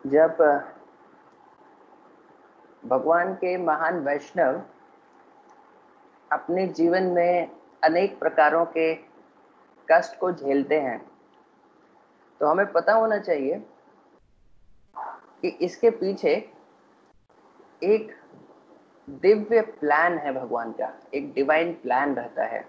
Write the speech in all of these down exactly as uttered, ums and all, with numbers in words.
जब भगवान के महान वैष्णव अपने जीवन में अनेक प्रकारों के कष्ट को झेलते हैं तो हमें पता होना चाहिए कि इसके पीछे एक दिव्य प्लान है। भगवान का एक डिवाइन प्लान रहता है।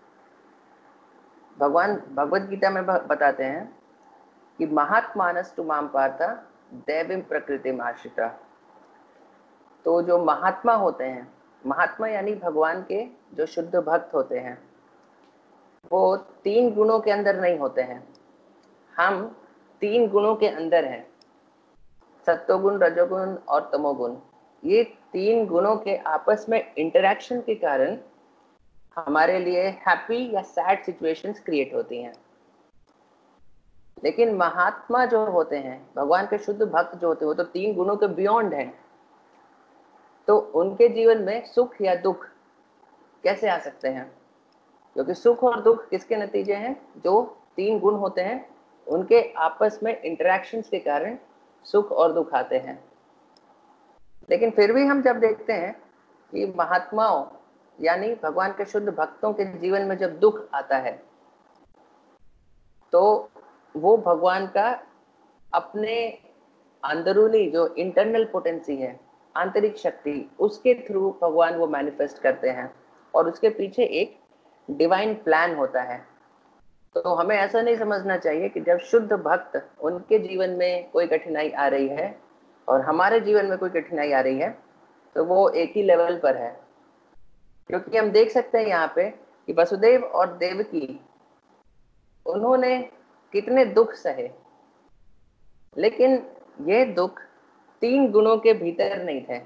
भगवान भगवत गीता में बताते हैं कि महात्मानस तु माम पार्थ दैवीं प्रकृतिम आश्रिता। तो जो महात्मा होते हैं, महात्मा यानी भगवान के जो शुद्ध भक्त होते हैं, वो तीन गुणों के अंदर नहीं होते हैं। हम तीन गुणों के अंदर हैं, सत्वगुण, रजोगुण और तमोगुण। ये तीन गुणों के आपस में इंटरेक्शन के कारण हमारे लिए हैप्पी या सैड सिचुएशंस क्रिएट होती हैं। लेकिन महात्मा जो होते हैं, भगवान के शुद्ध भक्त जो होते हैं, वो तो तीन गुणों के बियॉन्ड हैं। तो उनके जीवन में सुख या दुख कैसे आ सकते हैं? क्योंकि सुख और दुख किसके नतीजे हैं? जो तीन गुण होते हैं उनके आपस में इंटरेक्शंस के कारण सुख और दुख आते हैं। लेकिन फिर भी हम जब देखते हैं कि महात्माओं यानी भगवान के शुद्ध भक्तों के जीवन में जब दुख आता है तो वो भगवान का अपने अंदरूनी जो इंटरनल पोटेंसी है, आंतरिक शक्ति, उसके थ्रू भगवान वो मैनिफेस्ट करते हैं और उसके पीछे एक डिवाइन प्लान होता है। तो हमें ऐसा नहीं समझना चाहिए कि जब शुद्ध भक्त उनके जीवन में कोई कठिनाई आ रही है और हमारे जीवन में कोई कठिनाई आ रही है तो वो एक ही लेवल पर है। क्योंकि हम देख सकते हैं यहाँ पे कि वसुदेव और देवकी, उन्होंने कितने दुख सहे, लेकिन ये दुख तीन गुणों के भीतर नहीं थे।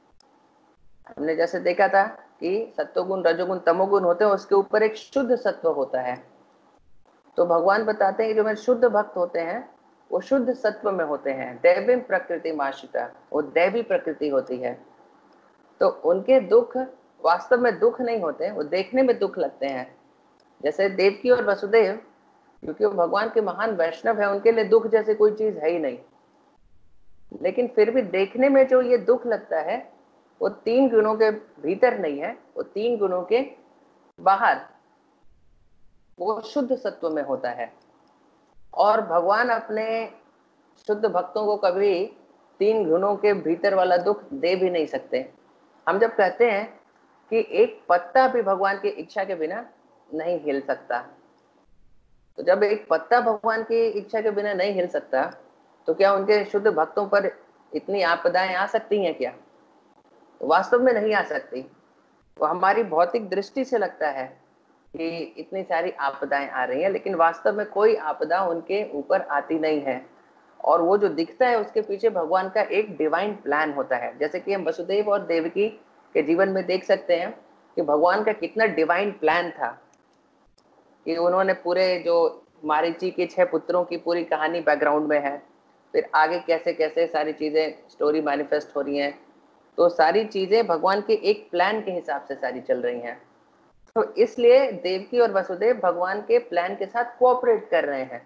हमने जैसे देखा था कि सत्वगुण, रजोगुण, तमोगुण होते हैं, उसके ऊपर एक शुद्ध सत्व होता है। तो भगवान बताते हैं कि जो मेरे शुद्ध भक्त होते हैं वो शुद्ध सत्व में होते हैं, दैवीं प्रकृति आश्रिता, वो दैवी प्रकृति होती है। तो उनके दुख वास्तव में दुख नहीं होते, वो देखने में दुख लगते हैं। जैसे देवकी और वसुदेव, क्योंकि वो भगवान के महान वैष्णव है, उनके लिए दुख जैसे कोई चीज है ही नहीं। लेकिन फिर भी देखने में जो ये दुख लगता है वो तीन गुणों के भीतर नहीं है, वो तीन गुणों के बाहर, वो शुद्ध सत्व में होता है। और भगवान अपने शुद्ध भक्तों को कभी तीन गुणों के भीतर वाला दुख दे भी नहीं सकते। हम जब कहते हैं कि एक पत्ता भी भगवान की इच्छा के बिना नहीं हिल सकता, तो जब एक पत्ता भगवान की इच्छा के बिना नहीं हिल सकता तो क्या उनके शुद्ध भक्तों पर इतनी आपदाएं आ सकती हैं क्या? तो वास्तव में नहीं आ सकती। वो हमारी भौतिक दृष्टि से लगता है कि इतनी सारी आपदाएं आ रही हैं, लेकिन वास्तव में कोई आपदा उनके ऊपर आती नहीं है। और वो जो दिखता है उसके पीछे भगवान का एक डिवाइन प्लान होता है। जैसे कि हम वसुदेव और देवकी के जीवन में देख सकते हैं कि भगवान का कितना डिवाइन प्लान था कि उन्होंने पूरे जो मारीची के छह पुत्रों की पूरी कहानी बैकग्राउंड में है, फिर आगे कैसे कैसे सारी चीजें स्टोरी मैनिफेस्ट हो रही हैं, तो सारी चीजें भगवान के एक प्लान के हिसाब से सारी चल रही हैं। तो इसलिए देवकी और वसुदेव भगवान के प्लान के साथ कोऑपरेट कर रहे हैं।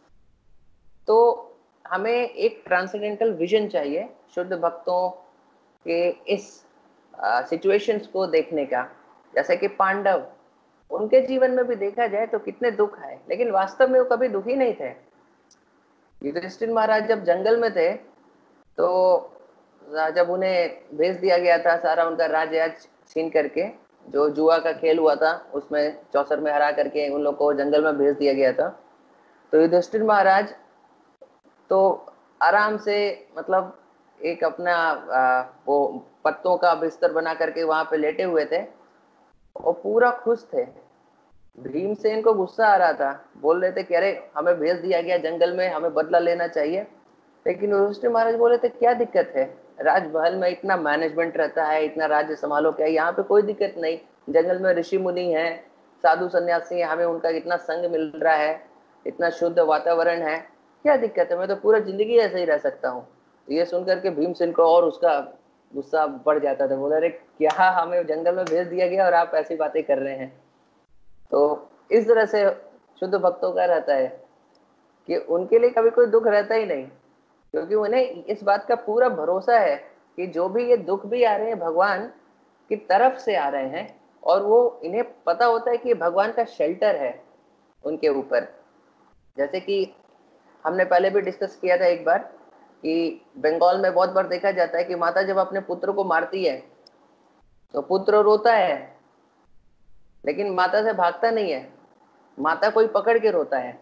तो हमें एक ट्रांसेंडेंटल विजन चाहिए शुद्ध भक्तों के इस सिचुएशंस को देखने का। जैसे कि पांडव, उनके जीवन में भी देखा जाए तो कितने दुख है, लेकिन वास्तव में वो कभी दुखी नहीं थे। युधिष्ठिर महाराज जब जंगल में थे तो जब उन्हें भेज दिया गया था सारा उनका राज्य छीन करके, जो जुआ का खेल हुआ था उसमें चौसर में हरा करके उन लोग को जंगल में भेज दिया गया था, तो युधिष्ठिर महाराज तो आराम से, मतलब एक अपना आ, वो पत्तों का बिस्तर बना करके वहां पे लेटे हुए थे और पूरा खुश थे। भीमसेन को गुस्सा आ रहा था, बोल रहे थे कि अरे हमें भेज दिया गया जंगल में, हमें बदला लेना चाहिए। लेकिन युधिष्ठिर महाराज बोले थे क्या दिक्कत है, राजमहल में इतना मैनेजमेंट रहता है, इतना राज्य संभालो, क्या यहाँ पे कोई दिक्कत नहीं। जंगल में ऋषि मुनि है, साधु सन्यासी है, हमें उनका इतना संग मिल रहा है, इतना शुद्ध वातावरण है, क्या दिक्कत है, मैं तो पूरा जिंदगी ऐसे ही रह सकता हूँ। तो ये सुनकर के भीमसेन को और उसका गुस्सा बढ़ जाता था। बोला अरे क्या हमें जंगल में भेज दिया गया और आप ऐसी बातें कर रहे हैं। तो इस तरह से शुद्ध भक्तों का रहता है कि उनके लिए कभी कोई दुख रहता ही नहीं। क्योंकि उन्हें इस बात का पूरा भरोसा है कि जो भी ये दुख भी आ रहे हैं भगवान की तरफ से आ रहे हैं, और वो इन्हें पता होता है कि ये भगवान का शेल्टर है उनके ऊपर। जैसे कि हमने पहले भी डिस्कस किया था एक बार कि बंगाल में बहुत बार देखा जाता है कि माता जब अपने पुत्र को मारती है तो पुत्र रोता है, लेकिन माता से भागता नहीं है, माता कोई पकड़ के रोता है।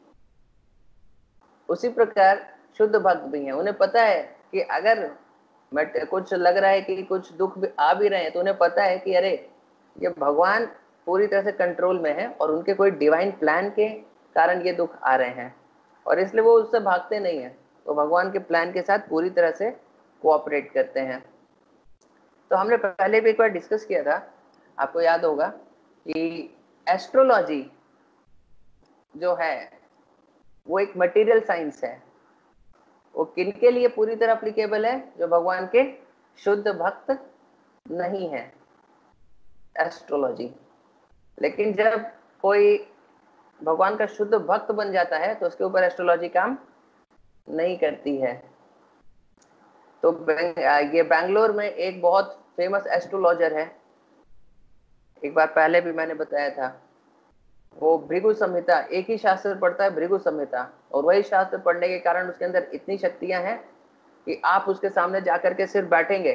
उसी प्रकार शुद्ध भक्त भी हैं, उन्हें पता है कि अगर मैं कुछ लग रहा है कि कुछ दुख भी आ भी रहे हैं तो उन्हें पता है कि अरे ये भगवान पूरी तरह से कंट्रोल में है और उनके कोई डिवाइन प्लान के कारण ये दुख आ रहे हैं, और इसलिए वो उससे भागते नहीं है, तो भगवान के प्लान के साथ पूरी तरह से कोऑपरेट करते हैं। तो हमने पहले भी एक बार डिस्कस किया था, आपको याद होगा कि एस्ट्रोलॉजी जो है वो एक मटेरियल साइंस है। वो किन के लिए पूरी तरह अप्लीकेबल है? जो भगवान के शुद्ध भक्त नहीं है एस्ट्रोलॉजी। लेकिन जब कोई भगवान का शुद्ध भक्त बन जाता है तो उसके ऊपर एस्ट्रोलॉजी काम नहीं करती है। तो ये बैंगलोर में एक बहुत फेमस एस्ट्रोलॉजर है, एक बार पहले भी मैंने बताया था, वो भृगु संहिता, एक ही शास्त्र पढ़ता है भृगु संहिता, और वही शास्त्र पढ़ने के कारण उसके अंदर इतनी शक्तियां हैं कि आप उसके सामने जाकर के सिर्फ बैठेंगे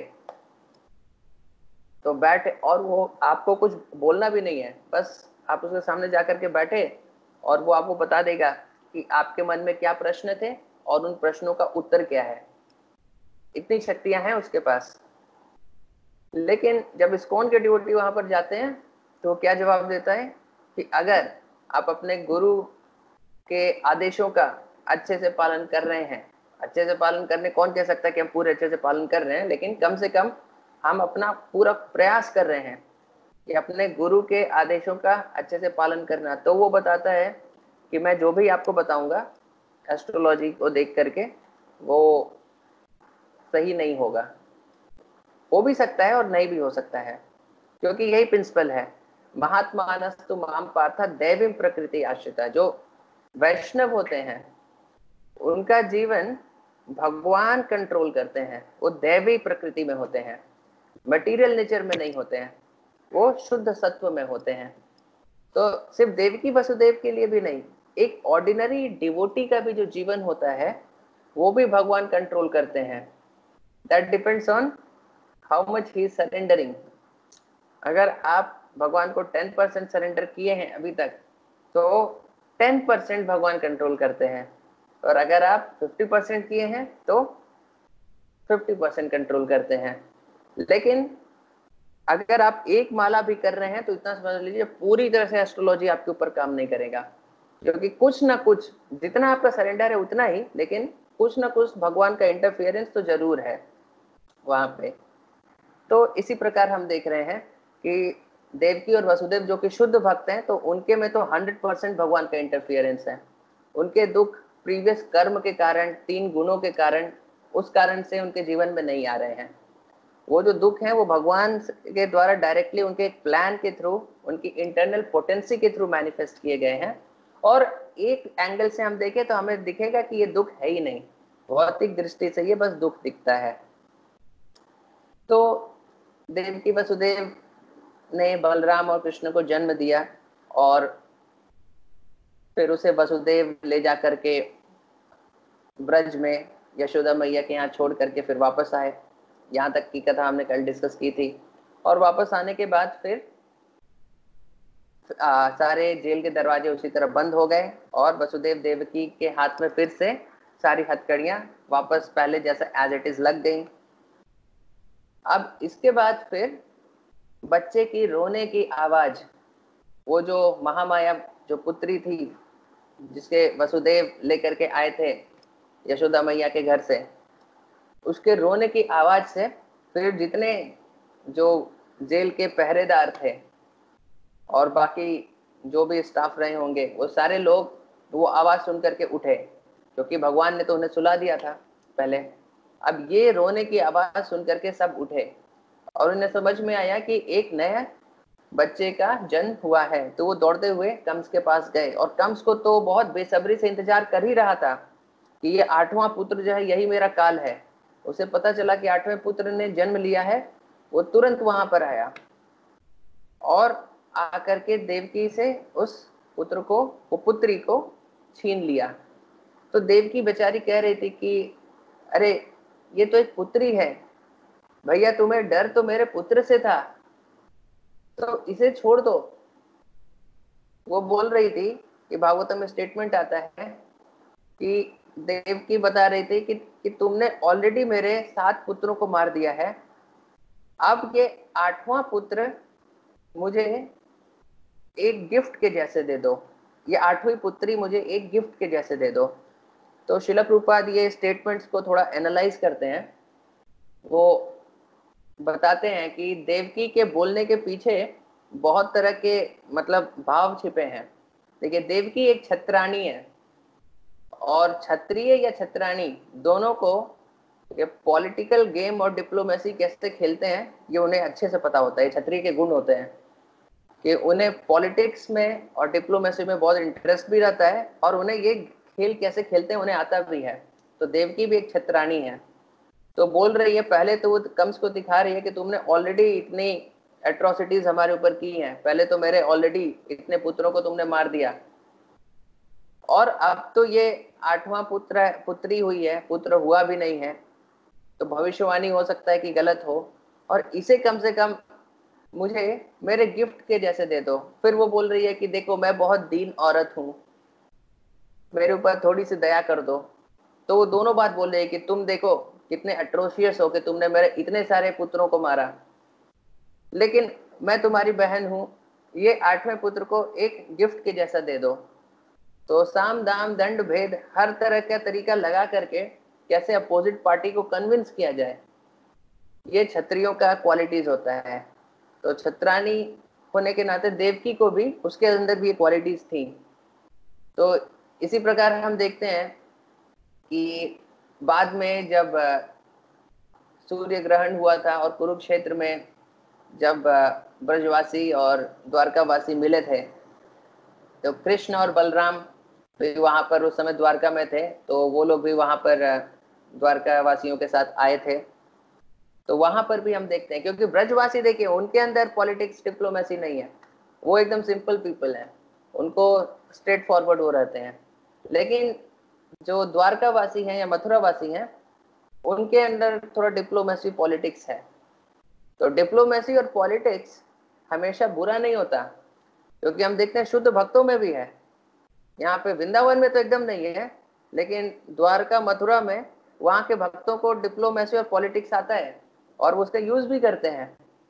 तो बैठे, और वो आपको कुछ बोलना भी नहीं है, बस आप उसके सामने जाकर के बैठे और वो आपको बता देगा कि आपके मन में क्या प्रश्न थे और उन प्रश्नों का उत्तर क्या है। इतनी शक्तियां हैं उसके पास। लेकिन जब इस्कॉन के डिवोटी वहां पर जाते हैं तो क्या जवाब देता है कि अगर आप अपने गुरु के आदेशों का अच्छे से पालन कर रहे हैं, अच्छे से पालन करने, कौन कह सकता है कि हम पूरे अच्छे से पालन कर रहे हैं, लेकिन कम से कम हम अपना पूरा प्रयास कर रहे हैं कि अपने गुरु के आदेशों का अच्छे से पालन करना, तो वो बताता है कि मैं जो भी आपको बताऊंगा एस्ट्रोलॉजी को देख करके वो सही नहीं होगा। हो भी सकता है और नहीं भी हो सकता है, क्योंकि यही प्रिंसिपल है, महात्मानस्तु माम पार्थ दैवीं प्रकृति आश्रिता। जो वैष्णव होते हैं उनका जीवन भगवान कंट्रोल करते हैं, वो दैवी प्रकृति में होते हैं, मटेरियल नेचर में नहीं होते हैं, वो शुद्ध सत्व में होते हैं। तो सिर्फ देवकी वसुदेव के लिए भी नहीं, एक ऑर्डिनरी डिवोटी का भी जो जीवन होता है वो भी भगवान कंट्रोल करते हैं। That depends on how much he is surrendering. अगर आप भगवान को टेन परसेंट सरेंडर किए हैं अभी तक तो टेन परसेंट भगवान कंट्रोल करते हैं, और अगर आप फिफ्टी परसेंट किए हैं तो फिफ्टी परसेंट कंट्रोल करते हैं। लेकिन अगर आप एक माला भी कर रहे हैं तो इतना समझ लीजिए पूरी तरह से एस्ट्रोलॉजी आपके ऊपर काम नहीं करेगा, क्योंकि कुछ ना कुछ, जितना आपका सरेंडर है उतना ही, लेकिन कुछ ना कुछ भगवान का इंटरफियरेंस तो जरूर है वहां पे। तो इसी प्रकार हम देख रहे हैं कि देवकी और वसुदेव जो कि शुद्ध भक्त हैं, तो उनके में तो हंड्रेड परसेंट भगवान का इंटरफियरेंस है। उनके दुख प्रीवियस कर्म के कारण, तीन गुणों के कारण, उस कारण से उनके जीवन में नहीं आ रहे हैं। वो जो दुख है वो भगवान के द्वारा डायरेक्टली उनके एक प्लान के थ्रू, उनकी इंटरनल पोटेंसी के थ्रू मैनिफेस्ट किए गए हैं। और एक एंगल से हम देखें तो हमें दिखेगा कि ये दुख है ही नहीं, भौतिक दृष्टि से ये बस दुख दिखता है। तो देवकी वसुदेव ने बलराम और कृष्ण को जन्म दिया, और फिर उसे वसुदेव ले जा करके ब्रज में यशोदा मैया के यहाँ छोड़ करके फिर वापस आए। यहाँ तक की कथा हमने कल डिस्कस की थी। और वापस आने के बाद फिर आ, सारे जेल के दरवाजे उसी तरह बंद हो गए और वसुदेव देवकी के हाथ में फिर से सारी हथकड़ियां वापस पहले जैसा एज इट इज लग गई। अब इसके बाद फिर बच्चे की रोने की आवाज, वो जो महामाया जो पुत्री थी जिसके वसुदेव लेकर के आए थे यशोदा मैया के घर से, उसके रोने की आवाज से फिर जितने जो जेल के पहरेदार थे और बाकी जो भी स्टाफ रहे होंगे, वो सारे लोग वो आवाज सुन करके उठे, क्योंकि भगवान ने तो उन्हें सुला दिया था पहले। अब ये रोने की आवाज सुन करके सब उठे और उन्हें समझ में आया कि एक नया बच्चे का जन्म हुआ है। तो वो दौड़ते हुए कंस के पास गए, और कंस को तो बहुत बेसब्री से इंतजार कर ही रहा था कि ये आठवां पुत्र जो है यही मेरा काल है। उसे पता चला कि आठवें पुत्र ने जन्म लिया है, वो तुरंत वहां पर आया और आकर के देवकी से उस पुत्र को, वो पुत्री को छीन लिया। तो देवकी बेचारी कह रही थी कि अरे ये तो एक पुत्री है भैया, तुम्हें डर तो मेरे पुत्र से था, तो इसे छोड़ दो। वो बोल रही थी कि भागवतम में स्टेटमेंट आता है कि देवकी बता रही थी कि, कि तुमने ऑलरेडी मेरे सात पुत्रों को मार दिया है, अब ये आठवां पुत्र मुझे एक गिफ्ट के जैसे दे दो, ये आठवीं पुत्री मुझे एक गिफ्ट के जैसे दे दो। तो श्रील प्रभुपाद ये स्टेटमेंट्स को थोड़ा एनालाइज करते हैं। वो बताते हैं कि देवकी के बोलने के पीछे बहुत तरह के मतलब भाव छिपे हैं। देखिए, देवकी एक छत्राणी है और क्षत्रिय या छत्राणी दोनों को ये पॉलिटिकल गेम और डिप्लोमेसी कैसे खेलते हैं ये उन्हें अच्छे से पता होता है। क्षत्रिय के गुण होते हैं कि उन्हें पॉलिटिक्स में और डिप्लोमेसी में बहुत इंटरेस्ट भी रहता है और उन्हें ये खेल कैसे खेलते हैं उन्हें आता भी है। तो देवकी भी एक छत्राणी है। तो बोल रही है, पहले तो वो कंस को दिखा रही है कि तुमने ऑलरेडी इतनी एट्रोसिटीज हमारे ऊपर की हैं, पहले तो मेरे ऑलरेडी इतने पुत्रों को तुमने मार दिया और अब तो ये आठवां पुत्र पुत्री हुई है, पुत्र हुआ भी नहीं है, तो भविष्यवाणी हो सकता है कि गलत हो, और इसे कम से कम मुझे मेरे गिफ्ट के जैसे दे दो। फिर वो बोल रही है कि देखो मैं बहुत दीन औरत हूँ, मेरे ऊपर थोड़ी सी दया कर दो। तो वो दोनों बात बोल रही है कि तुम देखो कितने अट्रोशियस हो कि तुमने मेरे इतने सारे पुत्रों को मारा, लेकिन मैं तुम्हारी बहन हूँ, ये आठवें पुत्र को एक गिफ्ट के जैसा दे दो। तो साम दाम दंड भेद हर तरह का तरीका लगा करके कैसे अपोजिट पार्टी को कन्विंस किया जाए, ये क्षत्रियों का क्वालिटीज होता है। तो छत्राणी होने के नाते देवकी को भी उसके अंदर भी क्वालिटीज थी। तो इसी प्रकार हम देखते हैं कि बाद में जब सूर्य ग्रहण हुआ था और कुरुक्षेत्र में जब ब्रजवासी और द्वारकावासी मिले थे, तो कृष्ण और बलराम भी वहां पर उस समय द्वारका में थे, तो वो लोग भी वहां पर द्वारका वासियों के साथ आए थे। तो वहां पर भी हम देखते हैं, क्योंकि ब्रजवासी देखिए उनके अंदर पॉलिटिक्स डिप्लोमेसी नहीं है, वो एकदम सिंपल पीपल है, उनको स्ट्रेट फॉरवर्ड वो रहते हैं। लेकिन जो द्वारका वासी हैं या मथुरा वासी हैं, उनके अंदर थोड़ा डिप्लोमेसी पॉलिटिक्स है। तो डिप्लोमेसी और पॉलिटिक्स हमेशा बुरा नहीं होता, क्योंकि हम देखते हैं शुद्ध भक्तों में भी है। यहाँ पे वृंदावन में तो एकदम नहीं है, लेकिन द्वारका मथुरा में वहां के भक्तों को डिप्लोमेसी और पॉलिटिक्स आता है और वो उसका यूज भी करते हैं।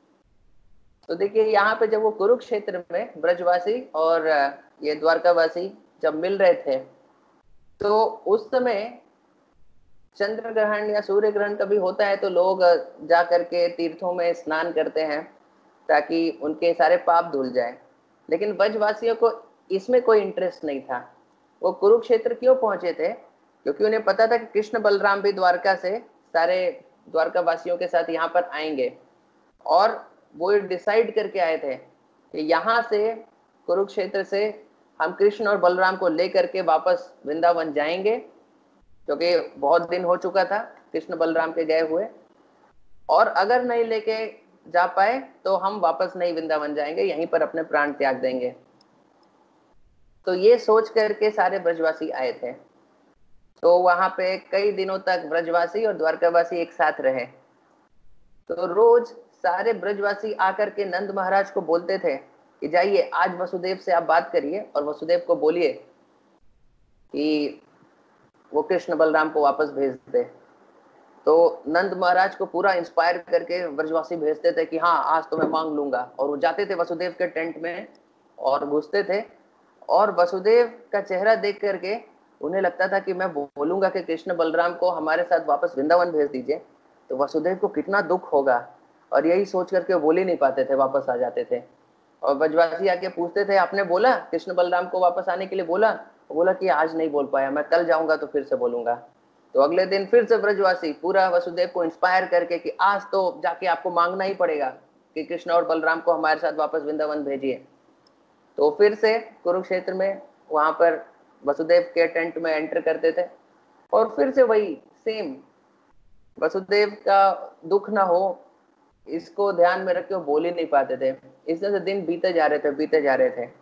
तो देखिए यहाँ पे जब वो कुरुक्षेत्र में ब्रजवासी और ये द्वारकावासी जब मिल रहे थे, तो उस समय चंद्र ग्रहण या सूर्य ग्रहण कभी होता है तो लोग जा करके तीर्थों में स्नान करते हैं ताकि उनके सारे पाप धुल जाए। लेकिन ब्रजवासियों को इसमें कोई इंटरेस्ट नहीं था। वो कुरुक्षेत्र क्यों पहुंचे थे? क्योंकि उन्हें पता था कि कृष्ण बलराम भी द्वारका से सारे द्वारका वासियों के साथ यहाँ पर आएंगे, और वो डिसाइड करके आए थे कि यहाँ से कुरुक्षेत्र से हम कृष्ण और बलराम को लेकर के वापस वृंदावन जाएंगे, क्योंकि बहुत दिन हो चुका था कृष्ण बलराम के गए हुए, और अगर नहीं लेके जा पाए तो हम वापस नहीं वृंदावन जाएंगे, यहीं पर अपने प्राण त्याग देंगे। तो ये सोच करके सारे ब्रजवासी आए थे। तो वहां पे कई दिनों तक ब्रजवासी और द्वारकावासी एक साथ रहे। तो रोज सारे ब्रजवासी आकर के नंद महाराज को बोलते थे कि जाइए आज वसुदेव से आप बात करिए और वसुदेव को बोलिए कि वो कृष्ण बलराम को वापस भेज दे। तो नंद महाराज को पूरा इंस्पायर करके ब्रजवासी भेजते थे कि हाँ आज तो मैं मांग लूंगा, और वो जाते थे वसुदेव के टेंट में और घुसते थे, और वसुदेव का चेहरा देख करके उन्हें लगता था कि मैं बोलूंगा कि कृष्ण बलराम को हमारे साथ वापस वृंदावन भेज दीजिए, तो वसुदेव को कितना दुख होगा, और यही सोच करके वो बोल ही नहीं पाते थे, वापस आ जाते थे। और ब्रजवासी आके पूछते थे आपने बोला कृष्ण बलराम को वापस आने के लिए बोला? वो बोला कि आज नहीं बोल पाया, मैं कल जाऊंगा तो फिर से बोलूंगा। तो अगले दिन फिर से ब्रजवासी पूरा वसुदेव को इंस्पायर करके कि आज तो जाके आपको मांगना ही पड़ेगा कि कृष्ण और बलराम को हमारे साथ वापस वृंदावन भेजिए। तो फिर से कुरुक्षेत्र में वहां पर वसुदेव के टेंट में एंटर करते थे, और फिर से वही सेम, वसुदेव का दुख ना हो इसको ध्यान में रख के वो बोल ही नहीं पाते थे। इस तरह से दिन बीते जा रहे थे बीते जा रहे थे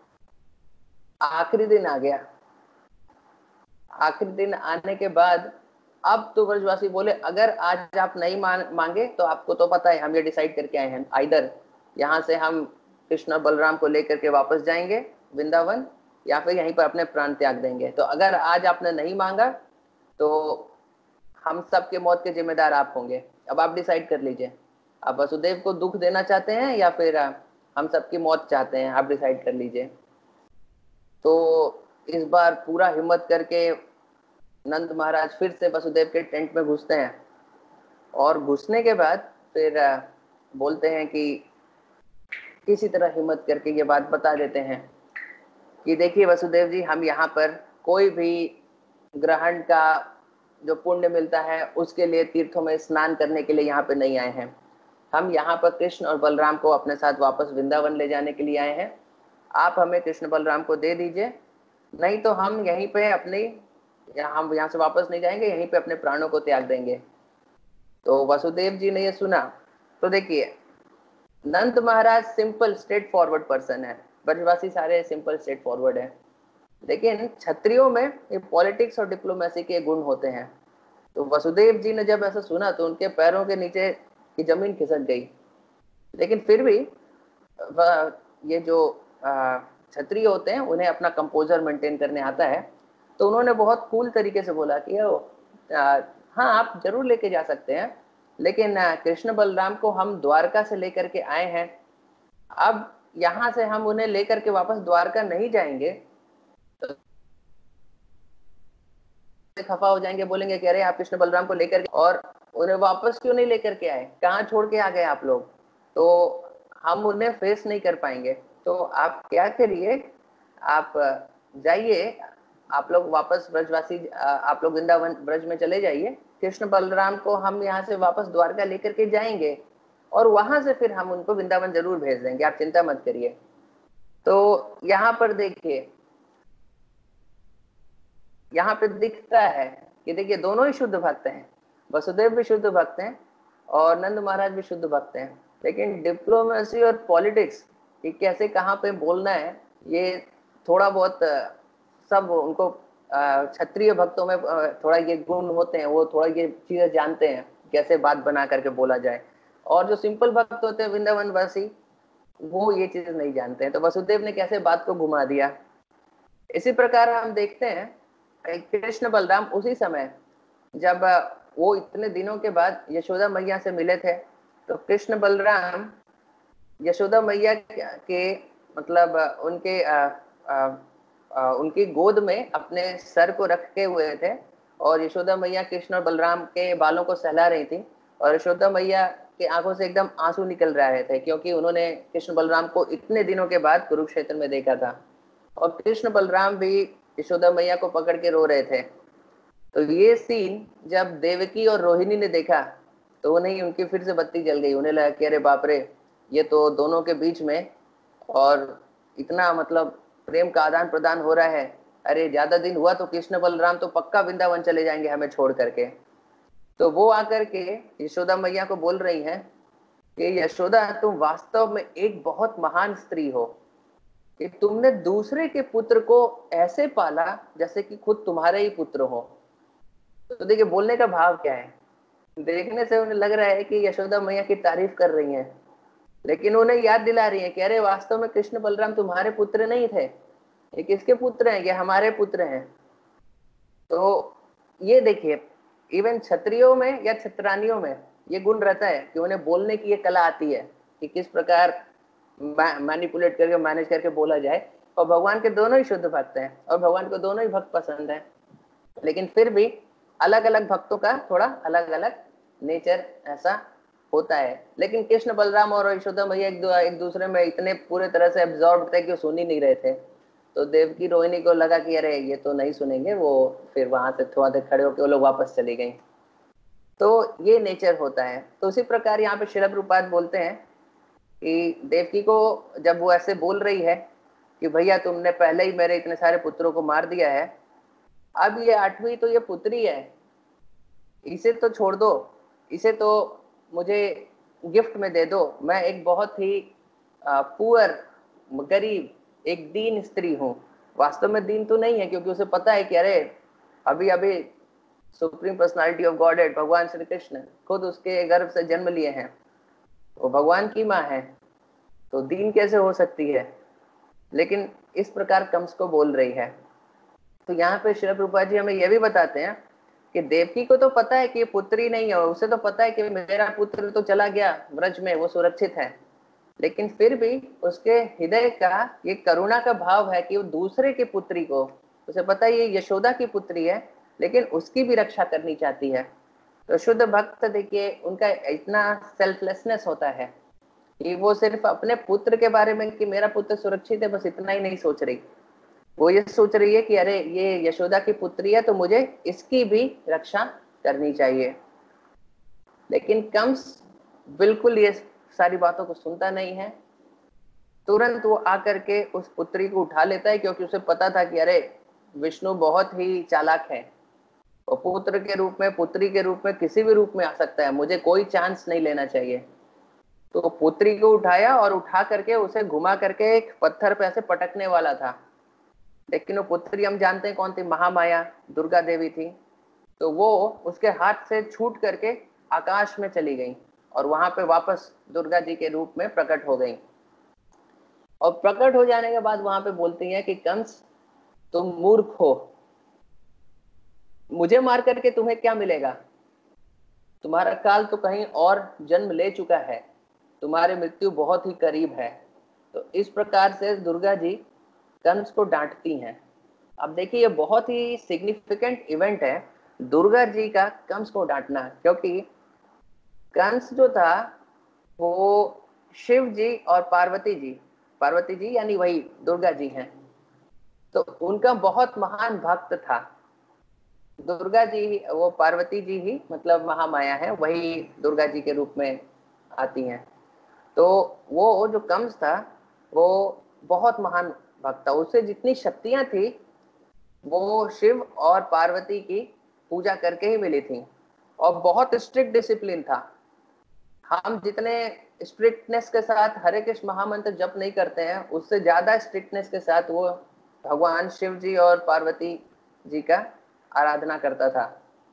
आखिरी दिन आ गया। आखिरी दिन आने के बाद अब तो ब्रजवासी बोले अगर आज आप नहीं मांगे तो आपको तो पता है हम ये डिसाइड करके आए हैं, आइदर यहाँ से हम कृष्ण और बलराम को लेकर के वापस जाएंगे वृंदावन या फिर यहीं पर अपने प्राण त्याग देंगे। तो अगर आज आपने नहीं मांगा तो हम सबके मौत के जिम्मेदार आप होंगे। अब आप डिसाइड कर लीजिए, आप वसुदेव को दुख देना चाहते हैं या फिर हम सबकी मौत चाहते हैं, आप डिसाइड कर लीजिए। तो इस बार पूरा हिम्मत करके नंद महाराज फिर से वसुदेव के टेंट में घुसते हैं और घुसने के बाद फिर बोलते हैं कि किसी तरह हिम्मत करके ये बात बता देते हैं कि देखिए वसुदेव जी, हम यहाँ पर कोई भी ग्रहण का जो पुण्य मिलता है उसके लिए तीर्थों में स्नान करने के लिए यहाँ पे नहीं आए हैं। हम यहाँ पर कृष्ण और बलराम को अपने साथ वापस वृंदावन ले जाने के लिए आए हैं। आप हमें कृष्ण बलराम को दे दीजिए, नहीं तो हम यहीं पे अपनी हम यहाँ से वापस नहीं जाएंगे, यहीं पे अपने प्राणों को त्याग देंगे। तो वसुदेव जी ने ये सुना तो देखिए Nand Maharaj simple straightforward person है, ब्रजवासी सारे सिंपल स्ट्रेट फॉरवर्ड है, लेकिन क्षत्रियों में ये पॉलिटिक्स और डिप्लोमेसी के गुण होते हैं। तो वसुदेव जी ने जब ऐसा सुना तो उनके पैरों के नीचे की जमीन खिसक गई। लेकिन फिर भी ये जो क्षत्रिय होते हैं उन्हें अपना कंपोजर मेंटेन करने आता है, तो उन्होंने बहुत कूल तरीके से बोला कि हाँ आप जरूर लेके जा सकते हैं, लेकिन कृष्ण बलराम को हम द्वारका से लेकर के आए हैं, अब यहाँ से हम उन्हें लेकर के वापस द्वारका नहीं जाएंगे तो खफा हो जाएंगे, बोलेंगे कह रहे आप कृष्ण बलराम को लेकर के और उन्हें वापस क्यों नहीं लेकर के आए, कहाँ छोड़ के आ गए आप लोग, तो हम उन्हें फेस नहीं कर पाएंगे। तो आप क्या करिए, आप जाइए, आप लोग वापस ब्रजवासी आप लोग वृंदावन ब्रज में चले जाइए, कृष्ण बलराम को हम यहाँ से वापस द्वारका लेकर के जाएंगे और वहां से फिर हम उनको वृंदावन जरूर भेज देंगे, आप चिंता मत करिए। तो यहाँ पर देखिए, यहाँ पे दिखता है कि देखिए दोनों ही शुद्ध भक्त हैं, वसुदेव भी शुद्ध भक्त हैं और नंद महाराज भी शुद्ध भक्त हैं, लेकिन डिप्लोमेसी और पॉलिटिक्स ये कैसे कहाँ पे बोलना है ये थोड़ा बहुत सब उनको क्षत्रिय भक्तों में थोड़ा ये गुण होते हैं, वो थोड़ा ये चीजें जानते हैं कैसे बात बना करके बोला जाए, और जो सिंपल भक्त होते हैं वृंदावन वासी वो ये चीज नहीं जानते हैं। तो वसुदेव ने कैसे बात को घुमा दिया। इसी प्रकार हम देखते हैं कृष्ण बलराम उसी समय जब वो इतने दिनों के बाद यशोदा मैया से मिले थे, तो कृष्ण बलराम यशोदा मैया के मतलब उनके आ, आ, आ, उनकी गोद में अपने सर को रखे हुए थे और यशोदा मैया कृष्ण और बलराम के बालों को सहला रही थी और यशोदा मैया की आंखों से एकदम आंसू निकल रहे थे क्योंकि उन्होंने कृष्ण बलराम को इतने दिनों के बाद कुरुक्षेत्र में देखा था और कृष्ण बलराम भी यशोदा मैया को पकड़ के रो रहे थे। तो ये सीन जब देवकी और रोहिणी ने देखा तो उन्हें उनकी फिर से बत्ती जल गई, उन्हें लगा कि अरे बाप रे, ये तो दोनों के बीच में और इतना मतलब प्रेम का आदान प्रदान हो रहा है, अरे ज्यादा दिन हुआ तो कृष्ण बलराम तो पक्का वृंदावन चले जाएंगे हमें छोड़ करके। तो वो आकर के यशोदा मैया को बोल रही हैं कि यशोदा तुम वास्तव में एक बहुत महान स्त्री हो कि तुमने दूसरे के पुत्र को ऐसे पाला जैसे कि खुद तुम्हारे ही पुत्र हो। तो देखिए बोलने का भाव क्या है, देखने से उन्हें लग रहा है कि यशोदा मैया की तारीफ कर रही हैं, लेकिन उन्हें याद दिला रही है कि अरे वास्तव में कृष्ण बलराम तुम्हारे पुत्र नहीं थे, ये किसके पुत्र हैं, ये हमारे पुत्र हैं। तो ये देखिए इवन क्षत्रियों में या क्षत्रानियों में ये गुण रहता है कि उन्हें बोलने की ये कला आती है कि किस प्रकार मैनिपुलेट करके मैनेज करके बोला जाए, और भगवान के दोनों ही शुद्ध भक्त हैं और भगवान को दोनों ही भक्त पसंद है, लेकिन फिर भी अलग अलग भक्तों का थोड़ा अलग अलग नेचर ऐसा होता है। लेकिन कृष्ण बलराम और यशोदा मैया एक, दो, एक दूसरे में इतने पूरे तरह से एब्जॉर्ब थे कि सुन ही नहीं रहे थे। तो देवकी रोहिणी को लगा कि अरे ये तो नहीं सुनेंगे, वो फिर वहां से थोड़ा देर खड़े होकर वो लोग वापस चली गई। तो ये नेचर होता है। तो उसी प्रकार यहाँ पे श्रील प्रभुपाद बोलते हैं कि देवकी को जब वो ऐसे बोल रही है कि भैया तुमने पहले ही मेरे इतने सारे पुत्रों को मार दिया है, अब ये आठवीं तो ये पुत्री है, इसे तो छोड़ दो, इसे तो मुझे गिफ्ट में दे दो। मैं एक बहुत ही पुअर, गरीब, एक दीन स्त्री हूँ। वास्तव में दीन तो नहीं है, क्योंकि उसे पता है कि अरे अभी अभी सुप्रीम पर्सनालिटी ऑफ गॉड है भगवान श्री कृष्ण खुद उसके गर्भ से जन्म लिए हैं, वो भगवान की माँ है, तो दीन कैसे हो सकती है। लेकिन इस प्रकार कंस को बोल रही है। तो यहाँ पे श्री प्रभुपाद जी हमें यह भी बताते हैं कि देवकी को तो पता है कि ये पुत्री नहीं है, उसे तो पता है कि मेरा पुत्र तो चला गया ब्रज में, वो सुरक्षित है, लेकिन फिर भी उसके हृदय का ये करुणा का भाव है कि वो दूसरे की पुत्री को, उसे पता है ये यशोदा की पुत्री है, लेकिन उसकी भी रक्षा करनी चाहती है। तो शुद्ध भक्त देखिए उनका इतना सेल्फलेसनेस होता है कि वो सिर्फ अपने पुत्र के बारे में कि मेरा पुत्र सुरक्षित है बस इतना ही नहीं सोच रही, वो ये सोच रही है कि अरे ये यशोदा की पुत्री है तो मुझे इसकी भी रक्षा करनी चाहिए। लेकिन कंस बिल्कुल ये सारी बातों को सुनता नहीं है। तुरंत वो आकर के उस पुत्री को उठा लेता है, क्योंकि उसे पता था कि अरे विष्णु बहुत ही चालाक है, वो पुत्र के रूप में, पुत्री के रूप में, किसी भी रूप में आ सकता है, मुझे कोई चांस नहीं लेना चाहिए। तो पुत्री को उठाया और उठा करके उसे घुमा करके एक पत्थर पे ऐसे पटकने वाला था, लेकिन वो पुत्री हम जानते हैं कौन थी, महामाया दुर्गा देवी थी। तो वो उसके हाथ से छूट करके आकाश में चली गई और वहां पे वापस दुर्गा जी के रूप में प्रकट हो गई। और प्रकट हो जाने के बाद वहां पे बोलती हैं कि कंस तुम मूर्ख हो, मुझे मार करके तुम्हें क्या मिलेगा, तुम्हारा काल तो कहीं और जन्म ले चुका है, तुम्हारी मृत्यु बहुत ही करीब है। तो इस प्रकार से दुर्गा जी कंस को डांटती हैं। अब देखिए ये बहुत ही सिग्निफिकेंट इवेंट है दुर्गा जी का कंस को डांटना, क्योंकि कंस जो था वो शिव जी और पार्वती जी, पार्वती जी यानी वही दुर्गा जी हैं, तो उनका बहुत महान भक्त था। दुर्गा जी, वो पार्वती जी ही मतलब महामाया है, वही दुर्गा जी के रूप में आती हैं। तो वो जो कंस था वो बहुत महान भक्त था, उससे जितनी शक्तियां थी वो शिव और पार्वती की पूजा करके ही मिली थी, और बहुत स्ट्रिक्ट डिसिप्लिन था। हम जितने स्ट्रिक्टनेस के साथ हरे कृष्ण महामंत्र जप नहीं करते हैं, उससे ज्यादा स्ट्रिक्टनेस के साथ वो भगवान शिव जी और पार्वती जी का आराधना करता था।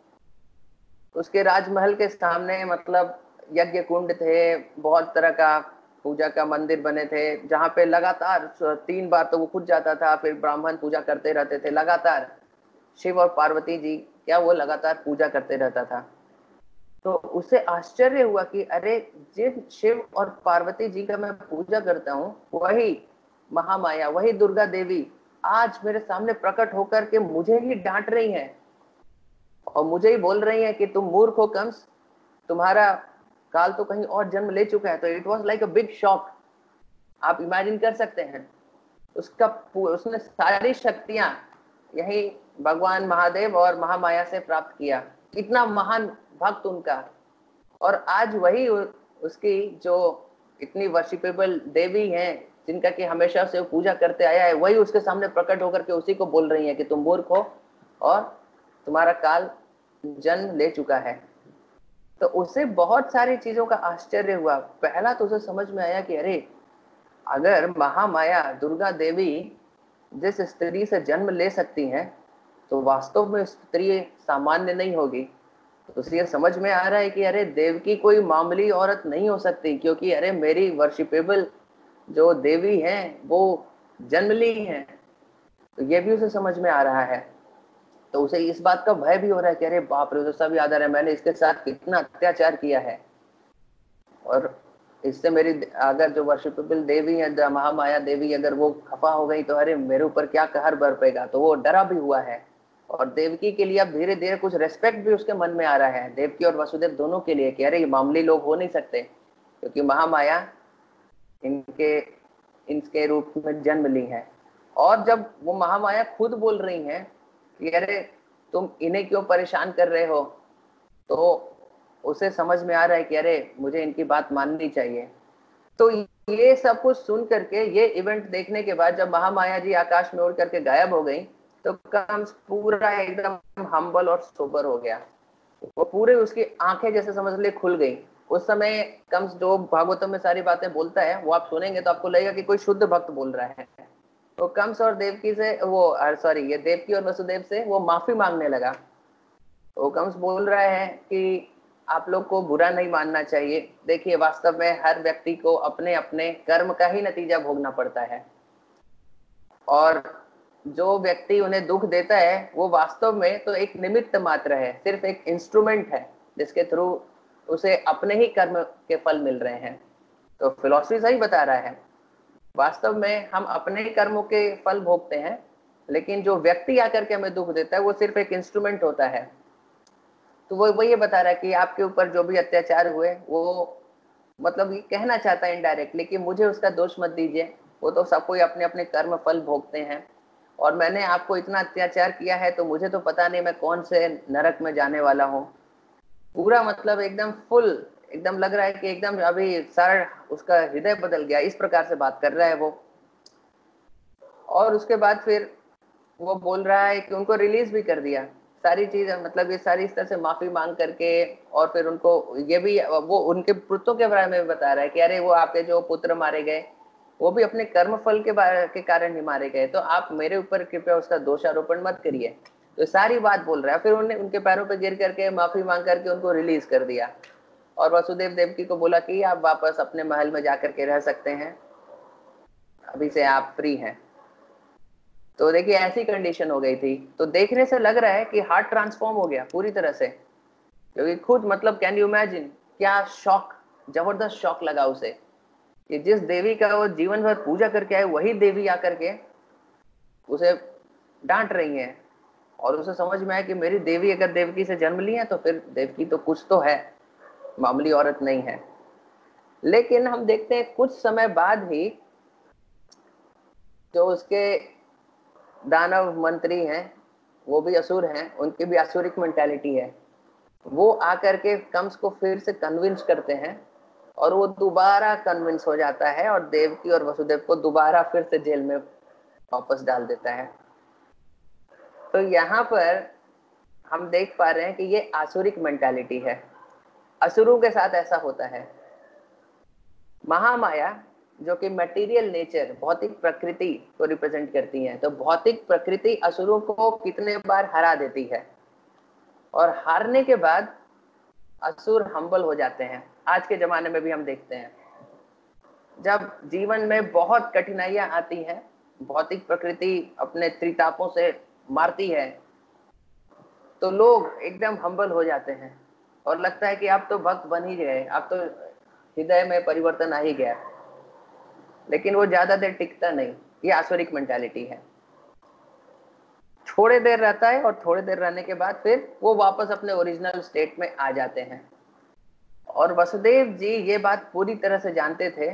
उसके राजमहल के सामने मतलब यज्ञ कुंड थे, बहुत तरह का पूजा का मंदिर बने थे, जहाँ पे लगातार तीन बार तो वो खुद जाता था, फिर ब्राह्मण पूजा करते रहते थे लगातार, शिव और पार्वती जी क्या वो लगातार पूजा करते रहता था। तो उसे आश्चर्य हुआ कि अरे जिन शिव और पार्वती जी का मैं पूजा करता हूँ वही महामाया, वही दुर्गा देवी आज मेरे सामने प्रकट होकर के मुझे ही डांट रही हैं और मुझे ही बोल रही हैं कि तुम मूर्ख हो कंस, तुम्हारा काल तो कहीं और जन्म ले चुका है। तो it was like a big shock. आप इमेजिन कर सकते हैं उसका, उसने सारी शक्तियां यही भगवान महादेव और महामाया से प्राप्त किया, इतना महान भक्त उनका, और आज वही उसकी जो इतनी वर्शिपेबल देवी हैं जिनका कि हमेशा से वो पूजा करते आया है, वही उसके सामने प्रकट होकर के उसी को बोल रही है कि तुम मूर्ख हो और तुम्हारा काल जन्म ले चुका है। तो उसे बहुत सारी चीजों का आश्चर्य हुआ। पहला तो उसे समझ में आया कि अरे अगर महामाया दुर्गा देवी जिस स्त्री से जन्म ले सकती हैं तो वास्तव में स्त्री सामान्य नहीं होगी। तो उसे समझ में आ रहा है कि अरे देवकी कोई मामूली औरत नहीं हो सकती, क्योंकि अरे मेरी वर्शिपेबल जो देवी हैं वो जन्म ली हैं। तो ये भी उसे समझ में आ रहा है। तो उसे इस बात का भय भी हो रहा है कि अरे बाप रे, तो सब याद आ रहा है मैंने इसके साथ कितना अत्याचार किया है, और इससे मेरी अगर जो वर्शिपेबल देवी है महामाया देवी अगर वो खफा हो गई तो अरे मेरे ऊपर क्या कहर बरपेगा। तो वो डरा भी हुआ है। और देवकी के लिए अब धीरे धीरे कुछ रेस्पेक्ट भी उसके मन में आ रहा है, देवकी और वसुदेव दोनों के लिए, कि अरे ये मामूली लोग हो नहीं सकते, क्योंकि महामाया इनके इनके रूप में जन्म ली है। और जब वो महामाया खुद बोल रही हैं कि अरे तुम इन्हें क्यों परेशान कर रहे हो, तो उसे समझ में आ रहा है कि अरे मुझे इनकी बात माननी चाहिए। तो ये सब कुछ सुन करके, ये इवेंट देखने के बाद जब महामाया जी आकाश में उड़ करके गायब हो गई, तो कंस पूरा एकदम हम्बल और सोबर हो गया। वो पूरे उसकी आंखें जैसे समझ ले खुल गई। उस समय कंस जो भागवतम में सारी बातें बोलता है वो आप सुनेंगे तो आपको लगेगा कि कोई शुद्ध भक्त बोल रहा है। तो कंस और देवकी से वो सॉरी ये देवकी और वसुदेव से वो माफी मांगने लगा। तो कंस बोल रहा है कि आप लोग को बुरा नहीं मानना चाहिए। देखिए वास्तव में हर व्यक्ति को अपने अपने कर्म का ही नतीजा भोगना पड़ता है, और जो व्यक्ति उन्हें दुख देता है वो वास्तव में तो एक निमित्त मात्र है, सिर्फ एक इंस्ट्रूमेंट है जिसके थ्रू उसे अपने ही कर्म के फल मिल रहे हैं। तो फिलॉसफी सही बता रहा है, वास्तव में हम अपने ही कर्मों के फल भोगते हैं, लेकिन जो व्यक्ति आकर के हमें दुख देता है वो सिर्फ एक इंस्ट्रूमेंट होता है। तो वो वो ये बता रहा है कि आपके ऊपर जो भी अत्याचार हुए वो मतलब ये कहना चाहता है इनडायरेक्टली कि मुझे उसका दोष मत दीजिए, वो तो सब कोई अपने अपने कर्म फल भोगते हैं, और मैंने आपको इतना अत्याचार किया है तो मुझे तो पता नहीं मैं कौन से नरक में जाने वाला हूँ। पूरा मतलब एकदम फुल, एकदम लग रहा है कि एकदम अभी सारा उसका हृदय बदल गया, इस प्रकार से बात कर रहा है वो। और उसके बाद फिर वो बोल रहा है कि उनको रिलीज भी कर दिया सारी चीज, मतलब ये सारी इस तरह से माफी मांग करके। और फिर उनको ये भी वो उनके पुत्रों के बारे में बता रहा है कि अरे वो आपके जो पुत्र मारे गए वो भी अपने कर्म फल के बारे के कारण ही मारे गए, तो आप मेरे ऊपर कृपया उसका दोषारोपण मत करिए। तो सारी बात बोल रहा है। फिर उन्हें उनके पैरों पे गिर करके माफी मांग करके उनको रिलीज कर दिया, और वसुदेव देवकी को बोला कि आप वापस अपने महल में जाकर के रह सकते हैं, अभी से आप फ्री हैं। तो देखिए ऐसी कंडीशन हो गई थी। तो देखने से लग रहा है कि हार्ट ट्रांसफॉर्म हो गया पूरी तरह से, क्योंकि खुद मतलब कैन यू इमेजिन क्या शॉक, जबरदस्त शॉक लगा उसे कि जिस देवी का वो जीवन भर पूजा करके आए वही देवी आकर के उसे डांट रही है। और उसे समझ में आया कि मेरी देवी अगर देवकी से जन्म ली है तो फिर देवकी तो कुछ तो है, मामूली औरत नहीं है। लेकिन हम देखते हैं कुछ समय बाद ही जो उसके दानव मंत्री हैं, वो भी असुर हैं, उनकी भी असुरिक मेंटालिटी है, वो आकर के कंस को फिर से कन्विंस करते हैं, और वो दोबारा कन्विंस हो जाता है और देवकी और वसुदेव को दोबारा फिर से जेल में वापस डाल देता है। तो यहाँ पर हम देख पा रहे हैं कि ये आसुरिक मेंटालिटी है, असुरों के साथ ऐसा होता है। महामाया जो कि मटेरियल नेचर, भौतिक प्रकृति को रिप्रेजेंट करती है, तो भौतिक प्रकृति असुरों को कितने बार हरा देती है, और हारने के बाद असुर हम्बल हो जाते हैं। आज के जमाने में भी हम देखते हैं जब जीवन में बहुत कठिनाइयां आती हैं, भौतिक प्रकृति अपने त्रितापों से मारती है, तो लोग एकदम हम्बल हो जाते हैं और लगता है कि आप तो भक्त बन ही गए, आप तो हृदय में परिवर्तन आ ही गया। लेकिन वो ज्यादा देर टिकता नहीं, ये आसुरिक मेंटालिटी है। थोड़े देर रहता है और थोड़े देर रहने के बाद फिर वो वापस अपने ओरिजिनल स्टेट में आ जाते हैं। और वसुदेव जी ये बात पूरी तरह से जानते थे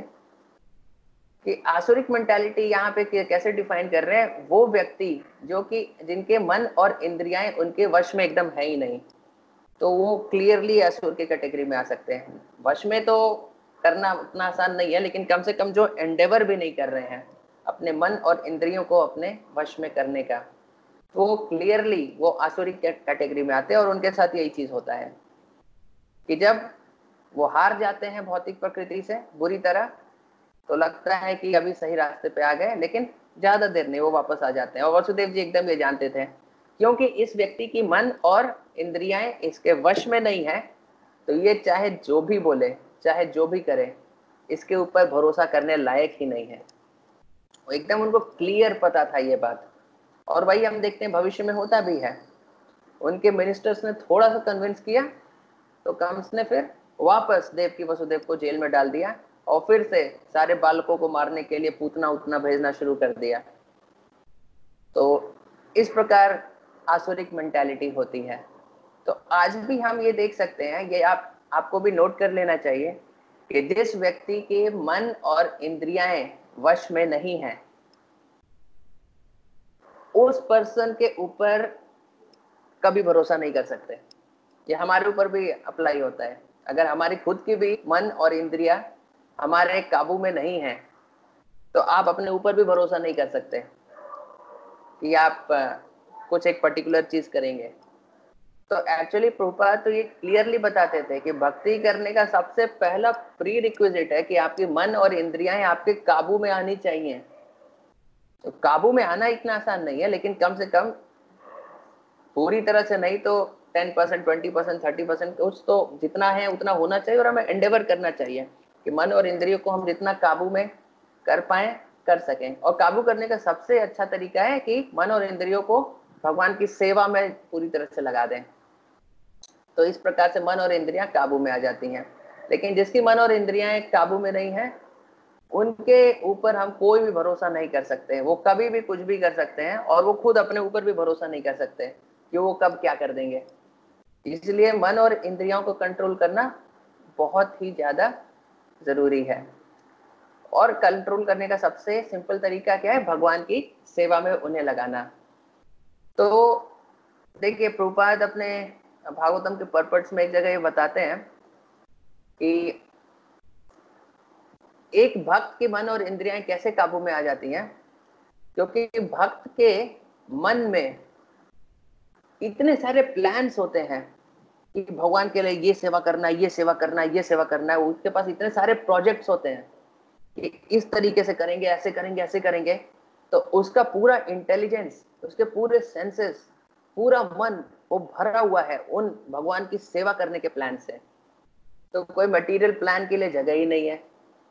कि आसुरिक मेंटालिटी यहाँ पे कैसे डिफाइन कर रहे हैं, वो व्यक्ति जो कि जिनके मन और इंद्रियां उनके वश में एकदम है ही नहीं, तो वो क्लियरली असुर के कैटेगरी में आ सकते हैं। वश में तो करना उतना आसान नहीं है, लेकिन कम से कम जो एंडेवर भी नहीं कर रहे हैं अपने मन और इंद्रियों को अपने वश में करने का, तो वो क्लियरली वो आसुरिक कैटेगरी में आते हैं। और उनके साथ यही चीज होता है कि जब वो हार जाते हैं भौतिक प्रकृति से बुरी तरह, तो लगता है कि अभी सही रास्ते पे आ गए, लेकिन ज्यादा देर नहीं, वो वापस आ जाते हैं। और वसुदेव जी एकदम ये जानते थे, क्योंकि इस व्यक्ति की मन और इंद्रियां इसके वश में नहीं है, तो ये चाहे जो भी बोले, चाहे जो भी करे, इसके ऊपर भरोसा करने लायक ही नहीं है। वो एकदम उनको क्लियर पता था ये बात। और वही हम देखते हैं भविष्य में होता भी है। उनके मिनिस्टर्स ने थोड़ा सा कन्विंस किया तो कंस ने फिर वापस देवकी वसुदेव को जेल में डाल दिया, और फिर से सारे बालकों को मारने के लिए पूतना उतना भेजना शुरू कर दिया। तो इस प्रकार आसुरिक मेंटालिटी होती है। तो आज भी हम ये देख सकते हैं, ये आप आपको भी नोट कर लेना चाहिए कि जिस व्यक्ति के मन और इंद्रियां वश में नहीं है, उस पर्सन के ऊपर कभी भरोसा नहीं कर सकते। ये हमारे ऊपर भी अप्लाई होता है। अगर हमारी खुद की भी मन और इंद्रियां हमारे काबू में नहीं है, तो आप अपने ऊपर भी भरोसा नहीं कर सकते कि आप कुछ एक पर्टिकुलर चीज करेंगे। तो एक्चुअली प्रभुपाद तो ये क्लियरली बताते थे कि भक्ति करने का सबसे पहला प्री रिक्विजिट है कि आपकी मन और इंद्रियां आपके काबू में आनी चाहिए। तो काबू में आना इतना आसान नहीं है, लेकिन कम से कम पूरी तरह से नहीं तो ten percent, twenty percent, thirty percent कुछ तो जितना है उतना होना चाहिए। और हमें एंडेवर करना चाहिए कि मन और इंद्रियों को हम जितना काबू में कर पाए कर सकें। और काबू करने का सबसे अच्छा तरीका है कि मन और इंद्रियों को भगवान की सेवा में पूरी तरह से लगा दें। तो इस प्रकार से मन और इंद्रियां काबू में आ जाती हैं। लेकिन जिसकी मन और इंद्रियां काबू में नहीं है, उनके ऊपर हम कोई भी भरोसा नहीं कर सकते। वो कभी भी कुछ भी कर सकते हैं और वो खुद अपने ऊपर भी भरोसा नहीं कर सकते कि वो कब क्या कर देंगे। इसलिए मन और इंद्रियों को कंट्रोल करना बहुत ही ज्यादा जरूरी है। और कंट्रोल करने का सबसे सिंपल तरीका क्या है? भगवान की सेवा में उन्हें लगाना। तो देखिए, प्रभुपाद अपने भागवतम के पर्पट्स में एक जगह ये बताते हैं कि एक भक्त के मन और इंद्रियां कैसे काबू में आ जाती हैं। क्योंकि भक्त के मन में इतने सारे प्लान्स होते हैं कि भगवान के लिए ये सेवा करना, ये सेवा करना, ये सेवा करना है। उसके पास इतने सारे प्रोजेक्ट्स होते हैं कि इस तरीके से करेंगे, ऐसे करेंगे, ऐसे करेंगे। तो उसका पूरा इंटेलिजेंस, उसके पूरे सेंसेस, पूरा मन वो भरा हुआ है उन भगवान की सेवा करने के प्लान से। तो कोई मटेरियल प्लान के लिए जगह ही नहीं है।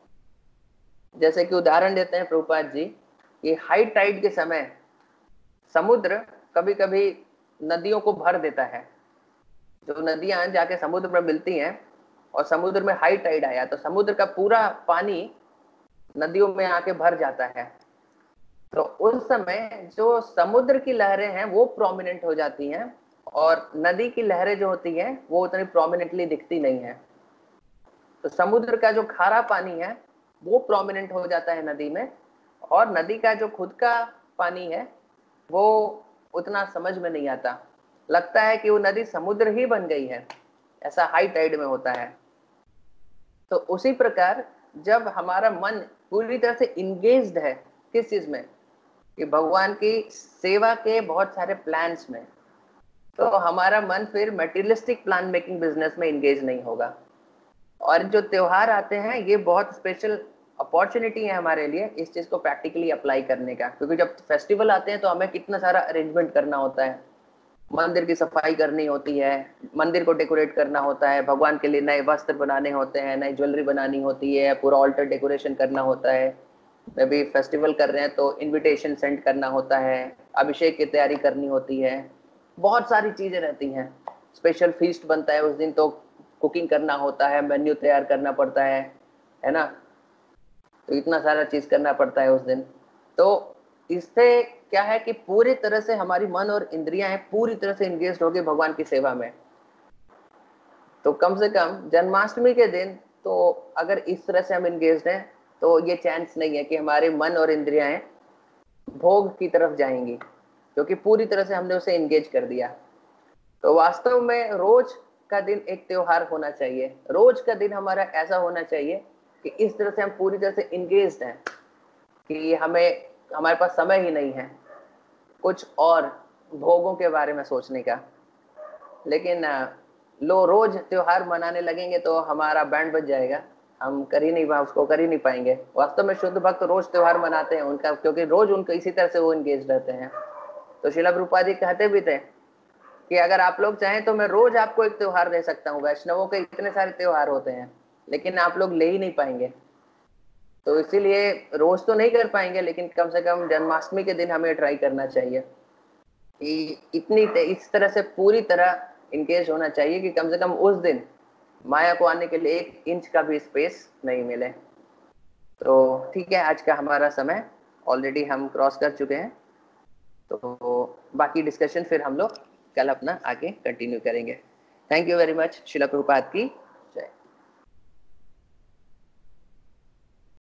जैसे कि उदाहरण देते हैं प्रभुपाद जी कि हाई टाइड के समय समुद्र कभी कभी नदियों को भर देता है। जो नदियां जाके समुद्र में मिलती हैं और समुद्र में हाई टाइड आया तो समुद्र का पूरा पानी नदियों में आके भर जाता है। तो उस समय जो समुद्र की लहरें हैं वो प्रोमिनेंट हो जाती हैं और नदी की लहरें जो होती हैं वो उतनी प्रोमिनेंटली दिखती नहीं है। तो समुद्र का जो खारा पानी है वो प्रोमिनेंट हो जाता है नदी में, और नदी का जो खुद का पानी है वो उतना समझ में नहीं आता। लगता है कि वो नदी समुद्र ही बन गई है, ऐसा हाई टाइड में होता है। तो उसी प्रकार जब हमारा मन पूरी तरह से इंगेज्ड है किस चीज में, कि भगवान की सेवा के बहुत सारे प्लान्स में, तो हमारा मन फिर मटेरियलिस्टिक प्लान मेकिंग बिजनेस में इंगेज नहीं होगा। और जो त्योहार आते हैं ये बहुत स्पेशल अपॉर्चुनिटी है हमारे लिए इस चीज को प्रैक्टिकली अप्लाई करने का। क्योंकि जब फेस्टिवल आते हैं तो हमें कितना सारा अरेंजमेंट करना होता है, मंदिर की सफाई करनी होती है, मंदिर को डेकोरेट करना होता है, भगवान के लिए नए वस्त्र बनाने होते हैं, नई ज्वेलरी बनानी होती है, पूरा ऑल्टर डेकोरेशन करना होता है। मे भी फेस्टिवल कर रहे हैं तो इनविटेशन सेंड करना होता है, अभिषेक की तैयारी करनी होती है, बहुत सारी चीजें रहती हैं। स्पेशल फीस्ट बनता है उस दिन तो कुकिंग करना होता है, मेन्यू तैयार करना पड़ता है है ना। तो इतना सारा चीज करना पड़ता है उस दिन। तो इससे क्या है कि पूरी तरह से हमारी मन और इंद्रियां हैं पूरी तरह से इंगेज हो गई भगवान की सेवा में। तो कम से कम जन्माष्टमी के दिन तो अगर इस तरह से हम इंगेज हैं तो ये चांस नहीं है कि हमारे मन और इंद्रियां भोग की तरफ जाएंगी, क्योंकि पूरी तरह से हमने उसे इंगेज कर दिया। तो वास्तव में रोज का दिन एक त्योहार होना चाहिए। रोज का दिन हमारा ऐसा होना चाहिए कि इस तरह से हम पूरी तरह से इंगेज्ड हैं कि हमें हमारे पास समय ही नहीं है कुछ और भोगों के बारे में सोचने का। लेकिन लो रोज त्योहार मनाने लगेंगे तो हमारा बैंड बज जाएगा, हम कर ही नहीं उसको कर ही नहीं पाएंगे। वास्तव में शुद्ध भक्त रोज त्योहार मनाते हैं उनका, क्योंकि रोज उनको इसी तरह से वो इंगेज रहते हैं। तो श्रील प्रभुपाद जी कहते भी थे कि अगर आप लोग चाहें तो मैं रोज आपको एक त्योहार दे सकता हूँ। वैष्णवों के इतने सारे त्योहार होते हैं लेकिन आप लोग ले ही नहीं पाएंगे। तो इसीलिए रोज तो नहीं कर पाएंगे, लेकिन कम से कम जन्माष्टमी के दिन हमें ट्राई करना चाहिए कि इतनी इस तरह से पूरी तरह इंगेज होना चाहिए कि कम से कम उस दिन माया को आने के लिए एक इंच का भी स्पेस नहीं मिले। तो ठीक है, आज का हमारा समय ऑलरेडी हम क्रॉस कर चुके हैं। तो बाकी डिस्कशन फिर हम लोग कल अपना आगे कंटिन्यू करेंगे। Thank you very much. Srila Prabhupada की